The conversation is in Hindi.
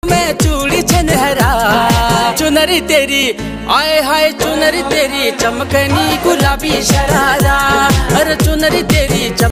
मैं चूड़ी छनहरा, चुनरी तेरी आए हाय चुनरी तेरी चमकनी गुलाबी शरारा, अरे चुनरी तेरी